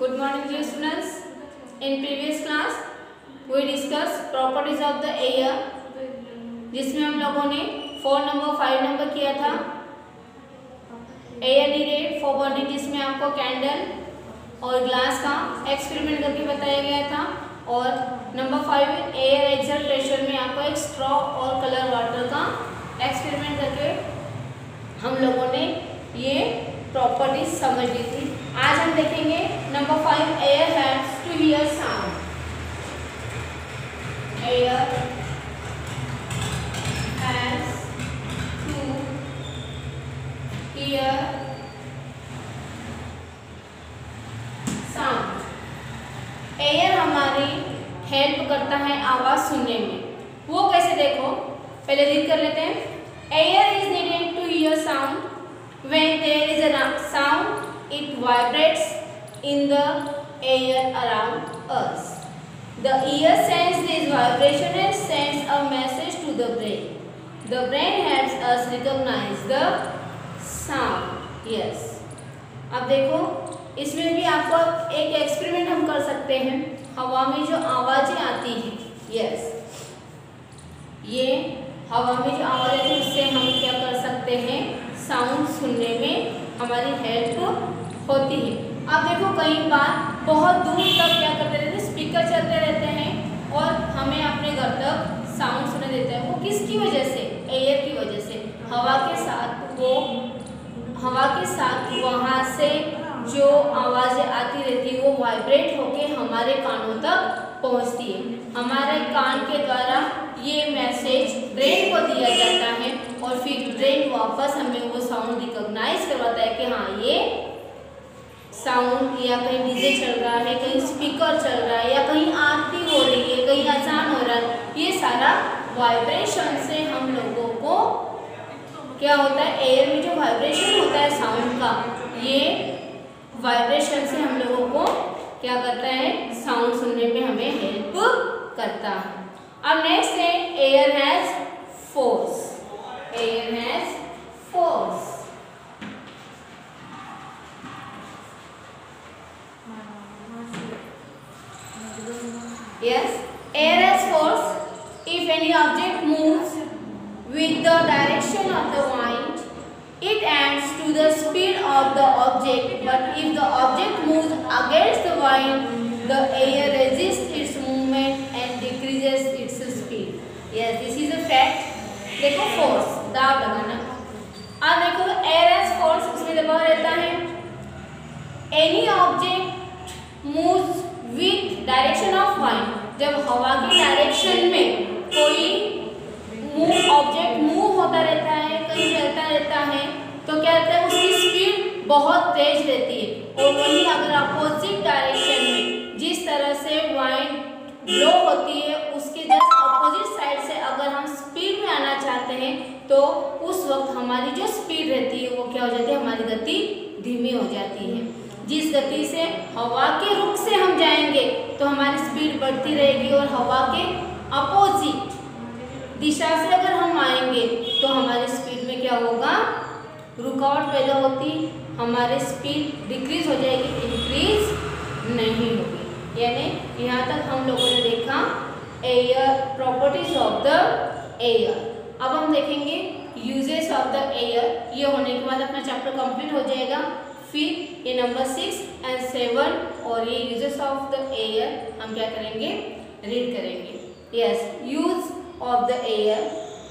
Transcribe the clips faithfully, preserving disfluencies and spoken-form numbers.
Good morning dear students. In previous class we discussed properties of the air, जिसमें हम लोगों ने four number five number किया था एयर नीडेड फॉर बर्निंग, जिसमें आपको कैंडल और ग्लास का एक्सपेरिमेंट करके बताया गया था। और number five air exert pressure में आपको एक स्ट्रॉ और कलर वाटर का एक्सपेरिमेंट करके हम लोगों ने ये प्रॉपर्टीज समझ ली थी। आज हम देखेंगे number five air haves to hear sound. Air has to hear sound. Air हमारी हेल्प करता है आवाज सुनने में। वो कैसे, देखो पहले रीड कर लेते हैं। Air is needed to hear sound. When there is a sound, it vibrates in the air around us. The ear sends this vibration and sends a message to the brain. The brain helps us recognize the sound. Yes. अब देखो, इसमें भी आपको एक experiment हम कर सकते हैं। हवा में जो आवाजें आती हैं, yes, ये हवा में जो आवाजें आती है उससे हम क्या कर सकते हैं, साउंड सुनने में हमारी हेल्प होती है। अब देखो कई बार बहुत दूर तक क्या करते रहते हैं, स्पीकर चलते रहते हैं और हमें अपने घर तक साउंड सुने देते हैं। वो किसकी वजह से? एयर की वजह से। हवा के साथ वो हवा के साथ वहाँ से जो आवाज़ें आती रहती है वो वाइब्रेट होके हमारे कानों तक पहुँचती है। हमारे कान के द्वारा ये मैसेज ब्रेन को दिया जाता है और फिर ब्रेन वापस हमें वो साउंड रिकॉग्नाइज करवाता है कि हाँ ये साउंड, या कहीं डीजे चल रहा है, कहीं स्पीकर चल रहा है, या कहीं आरती हो रही है, कहीं अजान हो रहा है। ये सारा वाइब्रेशन से हम लोगों को क्या होता है, एयर में जो वाइब्रेशन होता है साउंड का, ये वाइब्रेशन से हम लोगों को क्या करता है, साउंड सुनने में हमें हेल्प करता है। अब नेक्स्ट है air has force. Air has force. Yes, air has force. If any object moves with the direction of the wind, it adds to the speed of the object. But if the object moves against the wind, the air resists its movement and decreases its speed. Yes, this is a fact. देखो force, दाब लगाना। अब देखो air has force, उसमें दबाव रहता है। Any object moves with direction of wind. जब हवा के डायरेक्शन में कोई मूव ऑब्जेक्ट मूव होता रहता है, कहीं चलता रहता है, तो क्या रहता है, उसकी स्पीड बहुत तेज रहती है। और वहीं अगर अपोजिट डायरेक्शन में जिस तरह से वाइंड ब्लो होती है, उसके जस्ट अपोजिट साइड से अगर हम स्पीड में आना चाहते हैं तो उस वक्त हमारी जो स्पीड रहती है वो क्या हो जाती है, हमारी गति धीमी हो जाती है। जिस गति से हवा के रुख से हम जाएंगे तो हमारी स्पीड बढ़ती रहेगी, और हवा के अपोजिट दिशा से अगर हम आएंगे तो हमारी स्पीड में क्या होगा, रुकावट पैदा होती, हमारी स्पीड डिक्रीज हो जाएगी, इंक्रीज नहीं होगी। यानी यहाँ तक हम लोगों ने देखा air, properties of the air. अब हम देखेंगे यूजेस ऑफ द एयर। ये होने के बाद अपना चैप्टर कंप्लीट हो जाएगा। फिर ये नंबर सिक्स एंड सेवन और ये यूजेस ऑफ द एयर हम क्या करेंगे, रीड करेंगे। Yes, use of the air.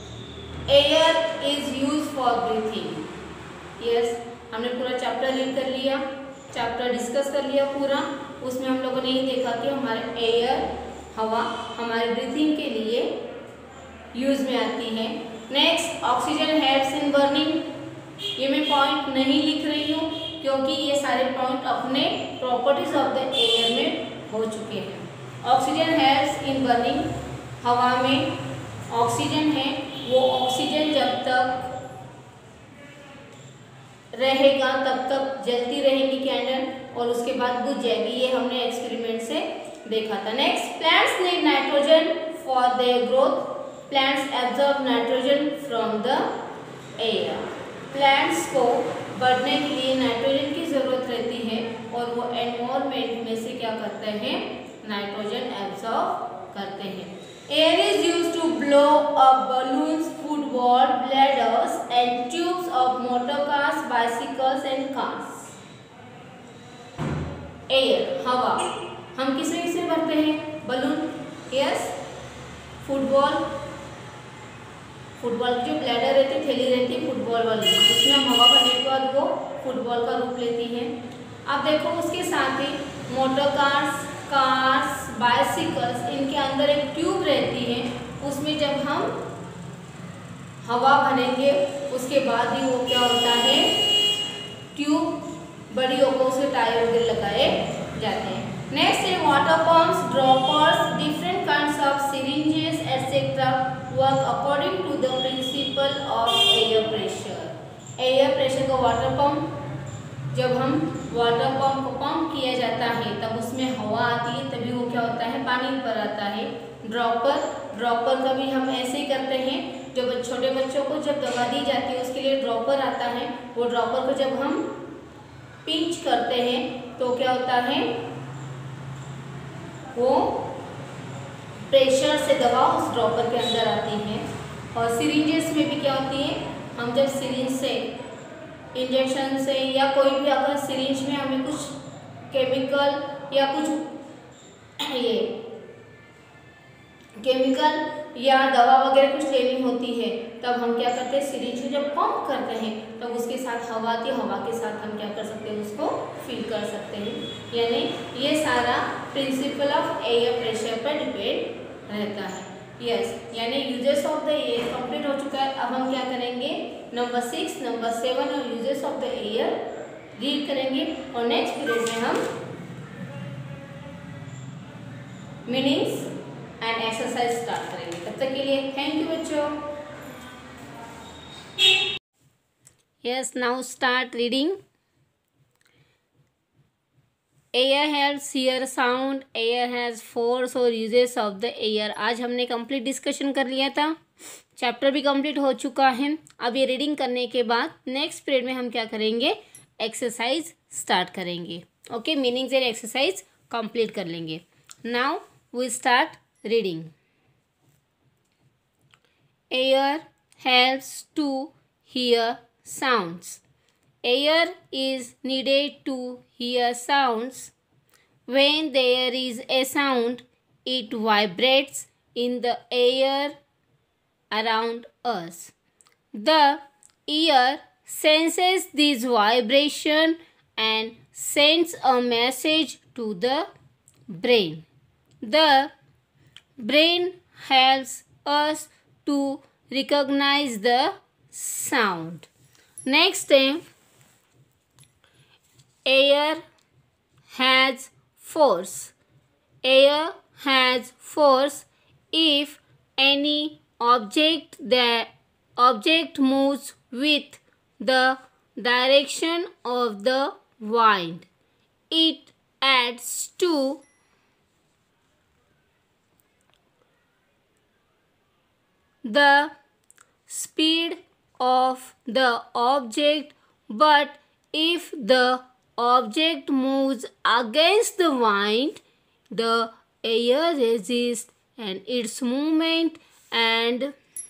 Air is use for breathing. Yes, हमने पूरा चैप्टर रीड कर लिया, चैप्टर डिस्कस कर लिया पूरा। उसमें हम लोगों ने ये देखा कि हमारे एयर, हवा हमारे ब्रीथिंग के लिए यूज में आती है। Next, oxygen helps in burning. ये मैं पॉइंट नहीं लिख रही हूँ क्योंकि ये सारे पॉइंट अपने प्रॉपर्टीज ऑफ द एयर में हो चुके हैं। Oxygen helps in burning. हवा में ऑक्सीजन है, वो ऑक्सीजन जब तक रहेगा तब तक जलती रहेगी कैंडल और उसके बाद बुझ जाएगी। ये हमने एक्सपेरिमेंट से देखा था। Next, plants need nitrogen for their growth. Plants absorb nitrogen from the air. Plants को बढ़ने के लिए नाइट्रोजन की ज़रूरत रहती है और वो एनवायरनमेंट में से क्या करते हैं, नाइट्रोजन एब्जॉर्ब करते हैं। Air is used to blow up balloons, football, bladders and tubes of motor cars, bicycles and cars. Air हवा, हम किसमें किसमें भरते हैं, बलून, यस, फुटबॉल, फुटबॉल की जो ब्लैडर रहती है, थैली रहती है फुटबॉल वाली, उसमें हम हवा भरने के बाद वो फुटबॉल का रूप लेती है। अब देखो उसके साथ ही मोटर कार्स, कार्स, बाइसिकल्स, इनके अंदर एक ट्यूब रहती है, उसमें जब हम हवा भरेंगे उसके बाद ही वो क्या होता है, ट्यूब बड़ी होकर उसे टायर वगैरह लगाए जाते हैं। नेक्स्ट है water pumps, droppers, different kinds of syringes etcetera work according to the principle of air pressure. Air pressure का वाटर पंप, जब हम वाटर पंप को पंप किया जाता है तब उसमें हवा आती है, तभी वो क्या होता है, पानी ऊपर आता है। ड्रॉपर, ड्रॉपर का भी हम ऐसे ही करते हैं, जब छोटे बच्चों को जब दवा दी जाती है उसके लिए ड्रॉपर आता है, वो ड्रॉपर को जब हम पिंच करते हैं तो क्या होता है, वो प्रेशर से दवा उस ड्रॉपर के अंदर आती है। और सिरिंजेस में भी क्या होती है, हम जब सिरिंज से, इंजेक्शन से या कोई भी अगर सिरिंज में हमें कुछ केमिकल या कुछ ये केमिकल या दवा वगैरह कुछ लेनी होती है, तब हम क्या करते हैं, सिरिंज को जब पंप करते हैं तब उसके साथ हवा आती है, हवा के साथ हम क्या कर सकते हैं, उसको फिल कर सकते हैं। यानी ये सारा प्रिंसिपल ऑफ एयर प्रेशर पर डिपेंड रहता है। यस yes, यानी uses of the air complete हो चुका है। अब हम क्या करेंगे, नंबर सिक्स, नंबर सेवन और uses of the air read करेंगे और नेक्स्ट पीरियड में हम मीनिंग्स एंड एक्सरसाइज स्टार्ट करेंगे। तब तक के लिए थैंक यू बच्चों। Yes, now start reading. Air helps hear sound, air has force और यूजेस ऑफ द एयर। आज हमने कंप्लीट डिस्कशन कर लिया था, चैप्टर भी कंप्लीट हो चुका है। अब ये रीडिंग करने के बाद नेक्स्ट पीरियड में हम क्या करेंगे, एक्सरसाइज स्टार्ट करेंगे। Okay, meanings and exercise complete कर लेंगे। Now we start reading. Air helps to hear sounds. Air is needed to hear sounds. When there is a sound, it vibrates in the air around us. The ear senses this vibration and sends a message to the brain. The brain helps us to recognize the sound. Next thing, air has force. Air has force if any object that object moves with the direction of the wind. It adds to the speed of the object, but if the object moves against the wind, the air resists and its movement and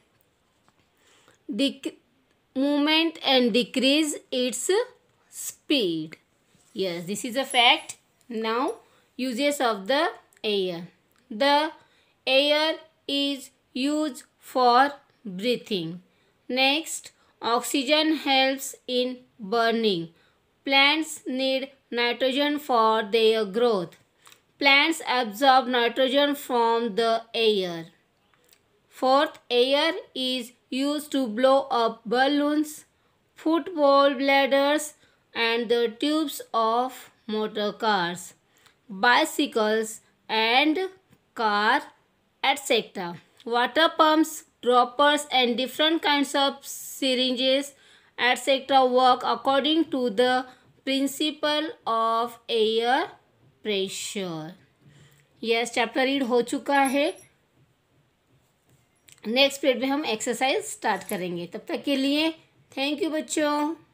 dec- movement and decrease its speed. Yes, this is a fact. Now, uses of the air. The air is used for breathing. Next, oxygen helps in burning. Plants need nitrogen for their growth. Plants absorb nitrogen from the air. Fourth, air is used to blow up balloons, football bladders, and the tubes of motor cars, bicycles, and car, et cetera. Water pumps, droppers, and different kinds of syringes, et cetera work according to the principle of air pressure. Yes, chapter रीड हो चुका है। Next period में हम exercise start करेंगे। तब तक के लिए थैंक यू बच्चों।